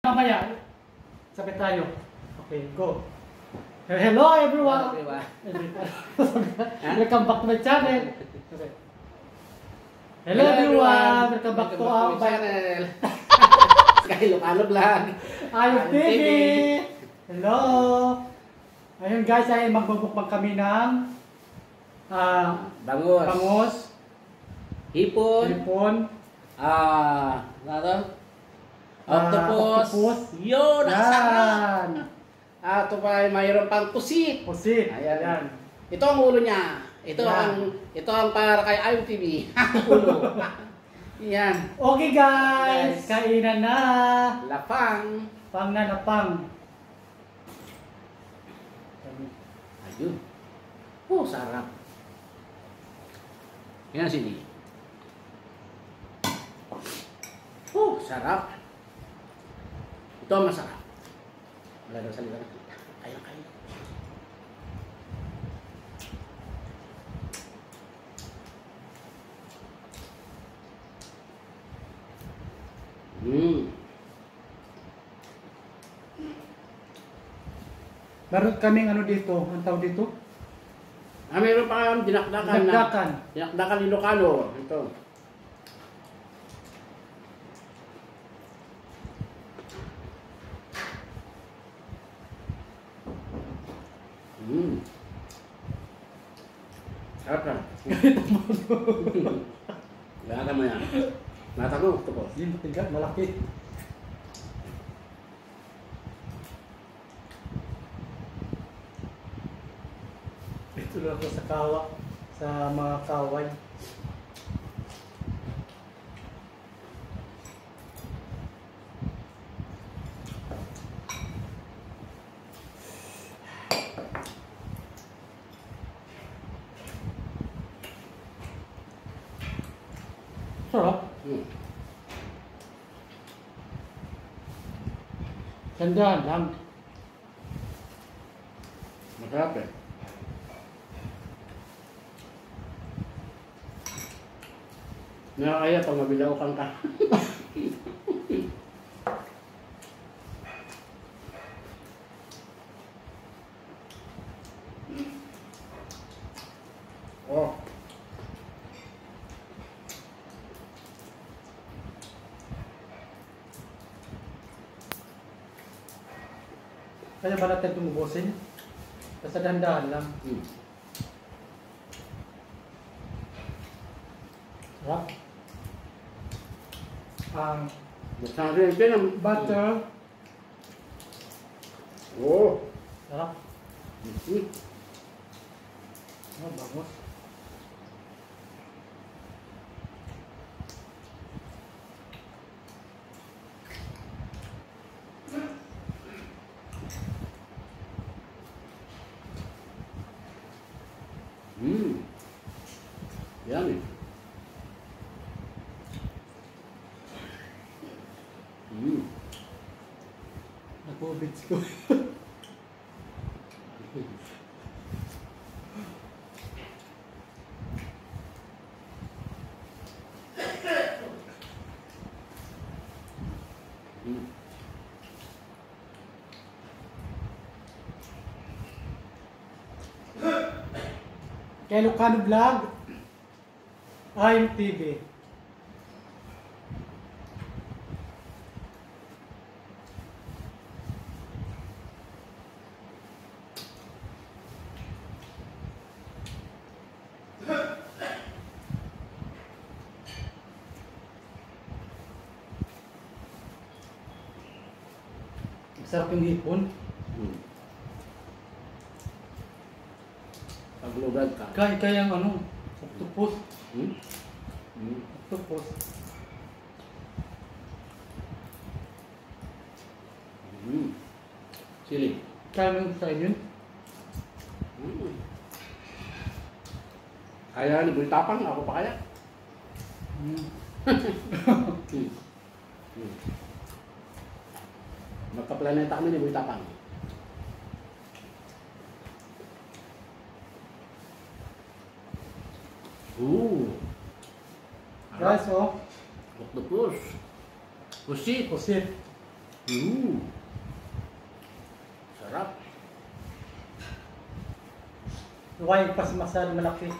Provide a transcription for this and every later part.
mamaya. Sabay tayo. Okay, go. Hello everyone! Welcome back to my channel. Okay. Hello everyone! Welcome back to our channel. Sky Ilocano Vlog. Ayub TV! Hello! Ayun guys, ay magbubukbang kami ng bangus, hipon, octopus. Yun, nasarap. Ito pa ay mayroon pang pusit. Pusit. Ayan. Ito ang ulo niya. Ito ang para kay Ayub TV. Ulo. Yan. Okay guys, kainan na. Lapang. Pang na napang. Ayun. Oh, sarap. Yan sini. Oh, sarap. Ito ang masarap. Wala daw salita na. Kaya. Meron kaming ano dito, ang tawag dito? Mayroon pa kang dinakdakan Ilocano. Ito. Sarap na. Gata mo yan. Natanong ito po. Hindi, matigas, malaki. Ito lang ako sa kawa, sa mga kaway. Sarap. Tandaan lang. Masarap eh. Nakakaya pag mabilaw kang ka. Oh. Kaya ba natin tumubusin? Basta dahan-dahan lang. Sarap. Ang butter. Oh. Sarap. Oh, bangus. Yummy. Nag-ubits ko. Kaya Ilocano Vlog, Ayub TV. Sarap yung hipon. Paglugad ka. Kaya yung ano, octopus. Octopus. Sili. Kaya mo yung sa yun? Kaya ni Boy Tapang, ako pa kaya. Magkaplaneta kami ni Boy Tapang. Guys, oh. Octopus. Pusit. Pusit. Sarap. Wine pas masal malaki.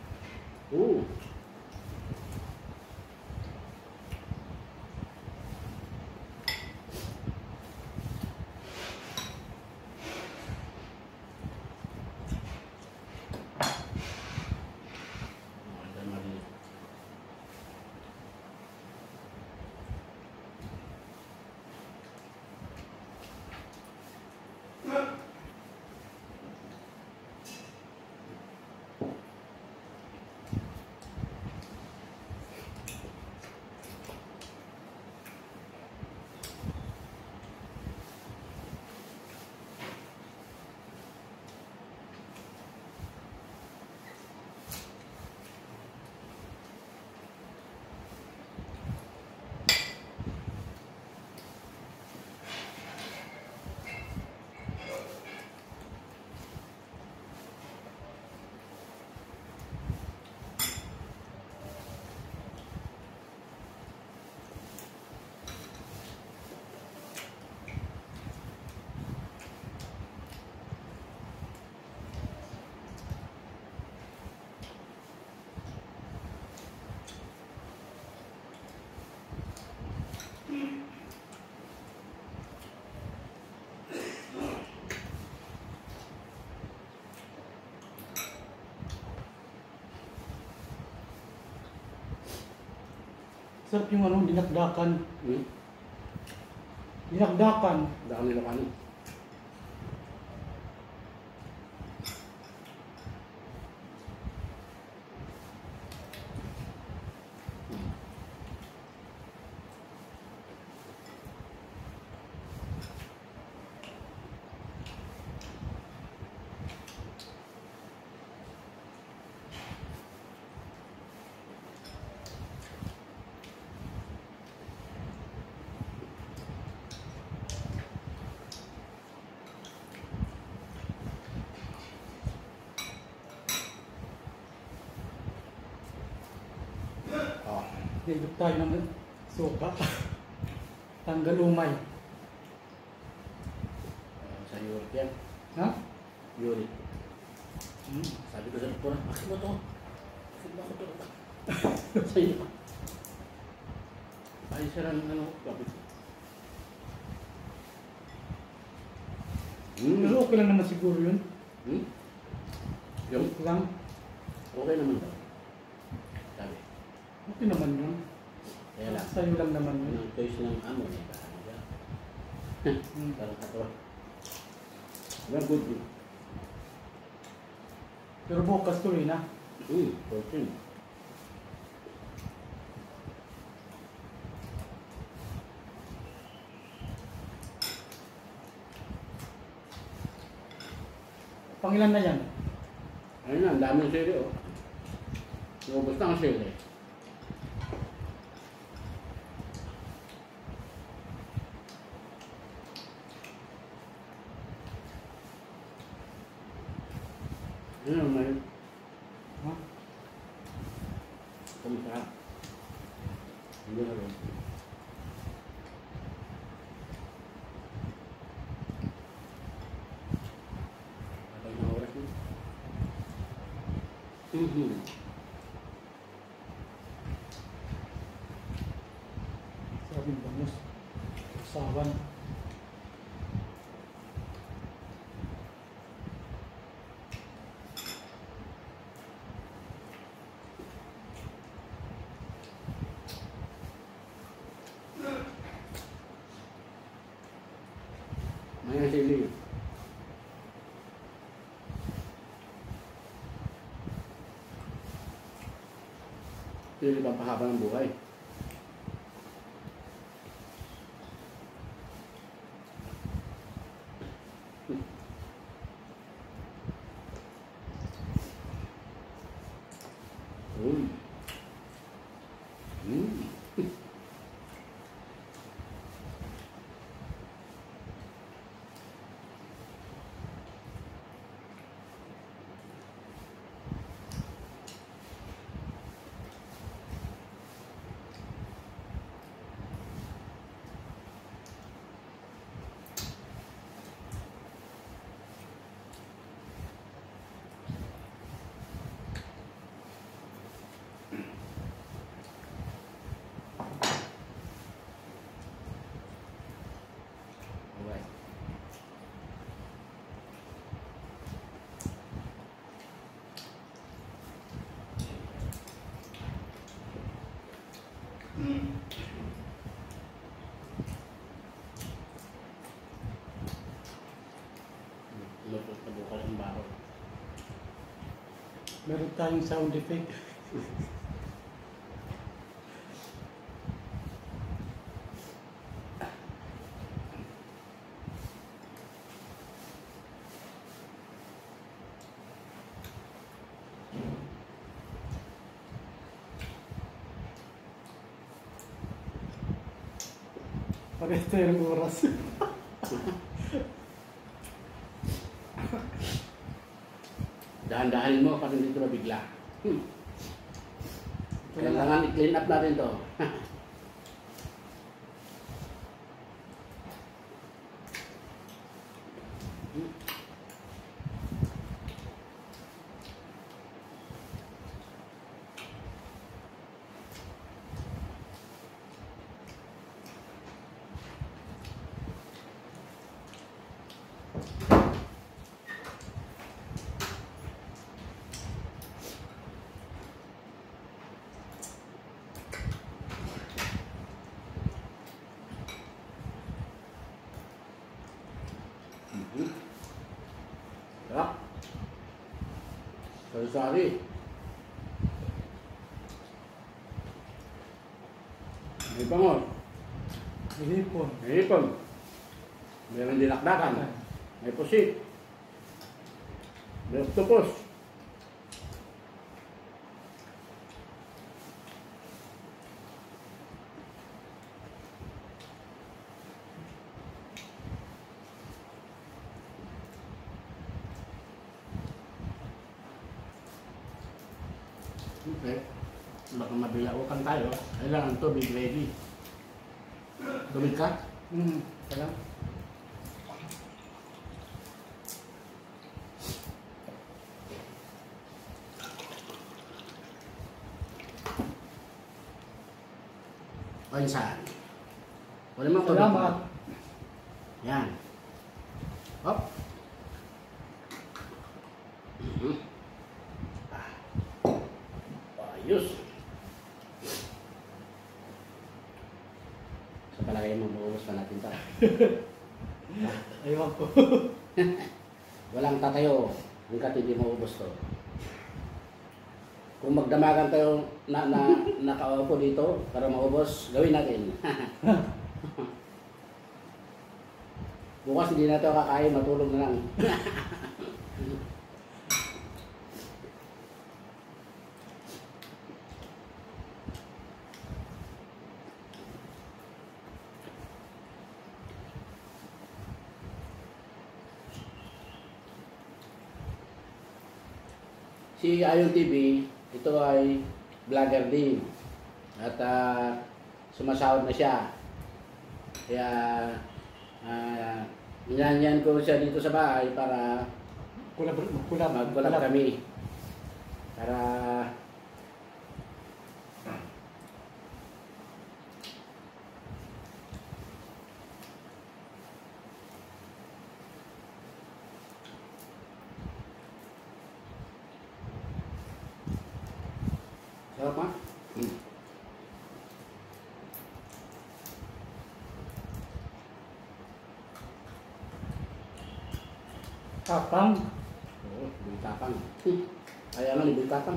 Sarap yung ano, dinakdakan. Dinakdakan. Daan nila kano. Higop tayo ng suka. Tanggal umay. Sa Europe yan. Ha? Europe. Sabi ko sa doktor, bakit mo to? Bakit mo to? Sa iyo. Ay, siya ng ano, kapit. Pero okay lang naman siguro yun. Yung? Okay lang. Okay naman daw. Sabi. Okay naman yun. Kaya lang. Sa'yo lang naman yun. Yung choice ng amo niya. Parang katawa. Well, good. Pero bukas tuloy na. 14. Pangilan na yan? Ayun na, ang daming sili oh. Naubos na ang sili. Ayun, may... Ha? Kamusta? Hindi na rin. Patay na oras mo. Sarap yung bangus. Usawan. May sili. Sili pampahaba ng buhay. Lupot na bukal ang baro. Meron tayong sound effect. Parehas tayo ng oras. Dahan-dahanin mo para hindi ito mabigla. Kailangan i-clean up natin to. Sarap. Sari-sari. May bangor. Hipon. May ipon. Meron dinakdakan. May pusit. May octopus. Okay. Baka mabilawakan tayo. Kailangan tubig ready. Tubig ka? Kailangan. O yun saan? Wala mo tubig. Salamat. Yan. Hop. Ayos. Sa palagay mo, maubos pa natin ito. Ayaw ko. Walang tatayo hanggat hindi maubos to. Kung magdamagan tayo na nakaupo dito para maubos, gawin natin. Bukas hindi na ito kakain, matulog na lang. Si Ayon TV, ito ay vlogger din. At sumasahod na siya. Kaya inanyan ko siya dito sa bahay para mag-collab kami. Para sarap ha? Tapang. Oo, liboy tapang. Kaya nga liboy tapang.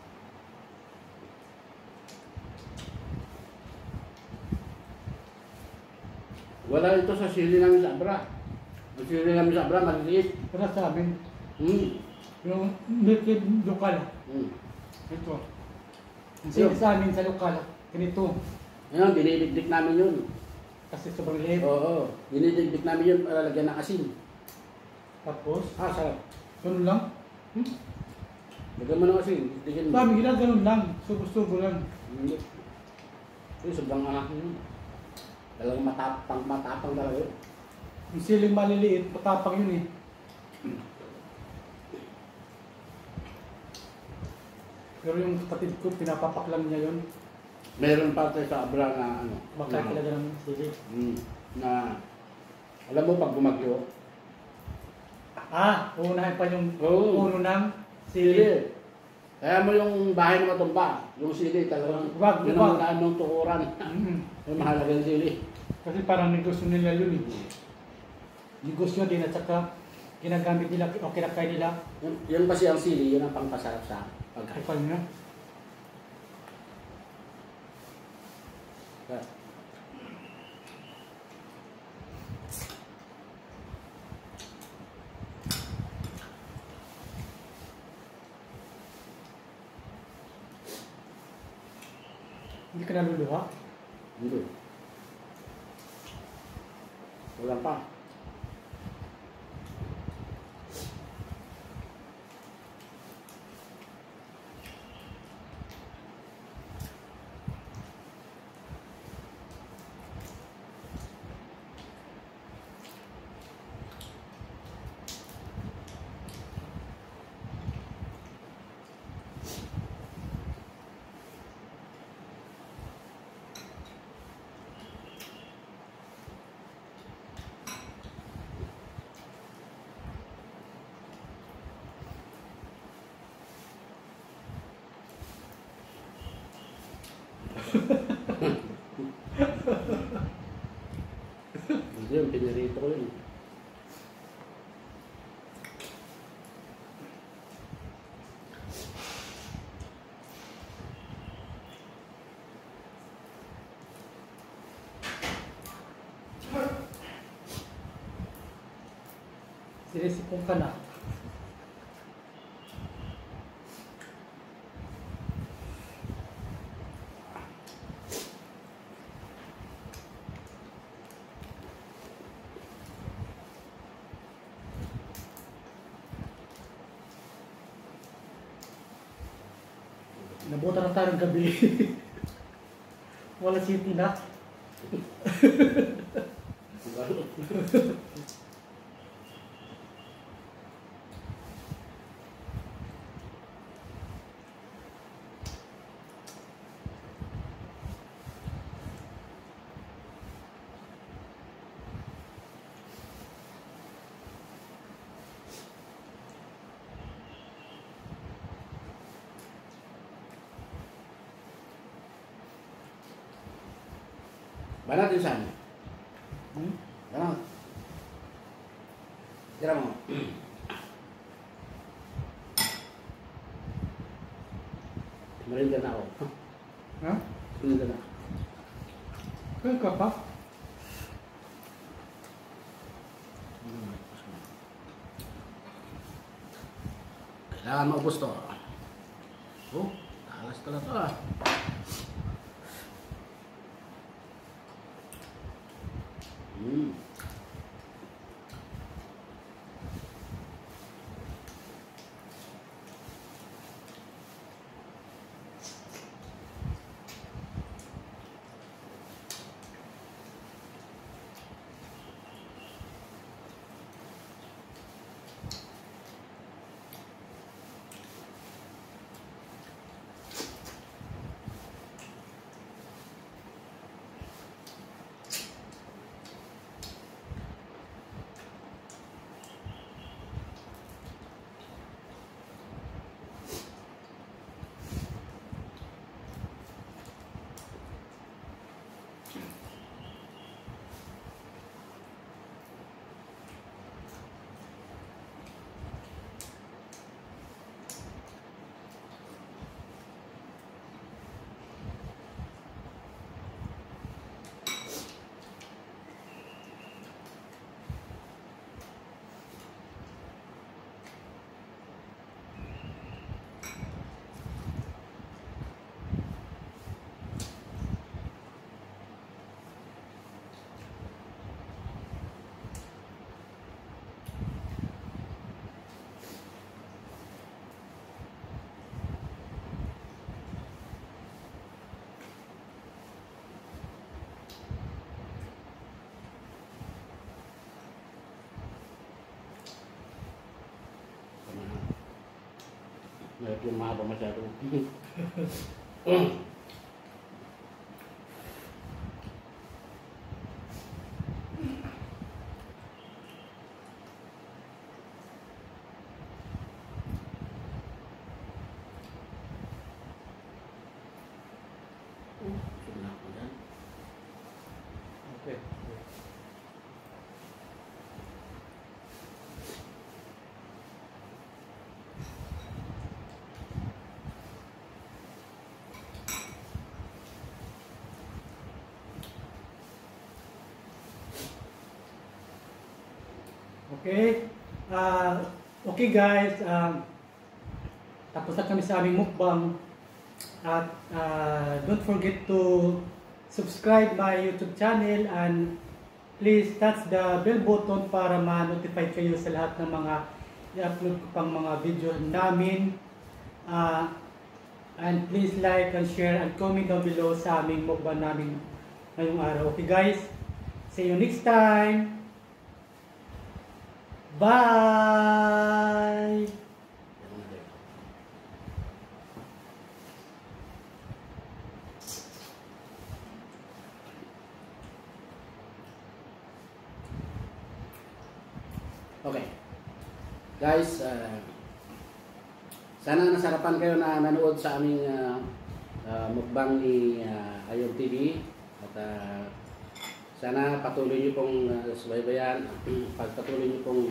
Wala ito sa sili namin sa Abra. Ang sili namin sa Abra, maliliit. Para sa amin. Yung liquid lokal. Ito. Ang sili sa amin sa lokal. Ganito. Ngayon, dinidikdik namin yun. Kasi sobrang liit. Oo, dinidikdik namin yun para lagyan ng asin. Tapos, Sarap. ganun lang. Lagyan mo ng asin, dikdikin mo. Sa amin, ganun lang. Subo-subo lang. Hindi. Ito, sobrang anak yun. Talagang matapang talaga yun. Yung siling maliliit, matapang yun eh. Pero yung kapatid ko, pinapapak lang niya yun. Meron pa tayo sa Abra na ano. Baka na- talaga ng sili. na alam mo pag bumagyo, Uunahin pa yung Oo. puno ng sili. sili. Kaya mo yung bahay na matumba, yung sili talagang Wag, yun wag. ang daan ng tukuran. Yung mahalaga yung sili. Kasi parang negosyo nila yun eh. Negosyo din at saka ginagamit nila o kinakain nila. Yun kasi ang sili, yun ang pangpasarap sa pagkain. Kapal na. Kaya, Hindi ka naluluha. hindi. Wala pa. Hindi yun, pinirito ko yun. Sinisipong ka na. Nabuta na tayo ng gabi. Wala city na. Banat yun saan? Hmm? Banat. Tira mo. Marinda na ako. Ha? Marinda na. Kaya ka pa? Kailangan maubos to. Oh, talas ka na to ah. Medyo mahaba masyado. Busog na ako dyan. Okay. Okay. Okay guys, tapos na kami sa aming mukbang. At don't forget to subscribe my YouTube channel and please touch the bell button para ma-notify kayo sa lahat ng mga i-upload ko pang mga video namin. And please like and share and comment down below sa aming mukbang namin ngayong araw. Okay guys, see you next time. Bye! Okay. Guys, sana nasarapan kayo na nanood sa aming mukbang ni Ayon TV. At sana patuloy niyo pong subaybayan, pagpatuloy niyo pong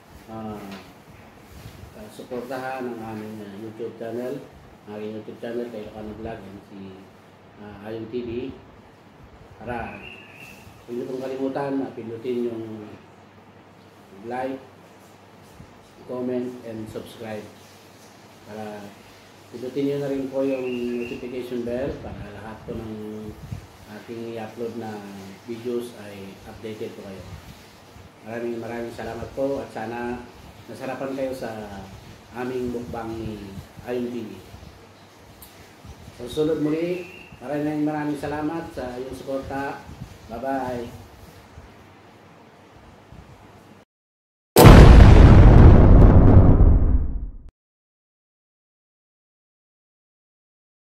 suportahan ang aming YouTube channel. Ang aking YouTube channel kay Ilocano Vlog and si Ayon TV. Para huwag niyo pong kalimutan na pindutin yung like, comment, and subscribe. Para pindutin niyo na rin po yung notification bell para lahat po ng ating i-upload na videos ay updated po kayo. Maraming salamat po at sana nasarapan kayo sa aming mukbang ni Ayon TV. Sa susunod muli, maraming salamat sa iyong suporta. Bye-bye!